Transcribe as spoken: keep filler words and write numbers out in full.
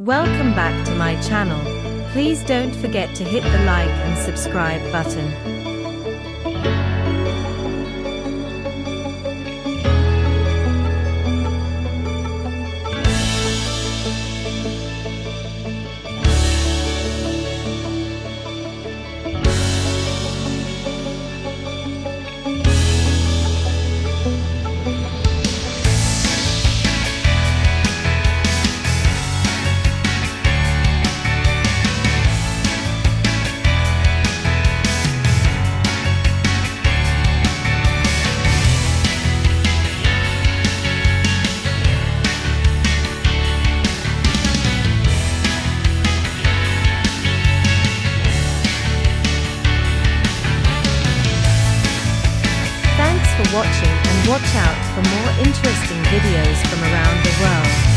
Welcome back to my channel. Please don't forget to hit the like and subscribe button. Thanks for watching, and watch out for more interesting videos from around the world.